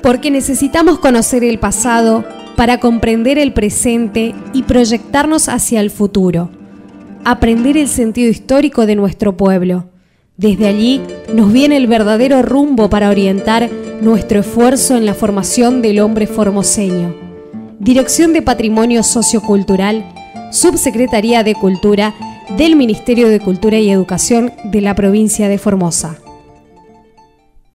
Porque necesitamos conocer el pasado para comprender el presente y proyectarnos hacia el futuro. Aprender el sentido histórico de nuestro pueblo. Desde allí nos viene el verdadero rumbo para orientar nuestro esfuerzo en la formación del hombre formoseño. Dirección de Patrimonio Sociocultural, Subsecretaría de Cultura del Ministerio de Cultura y Educación de la provincia de Formosa.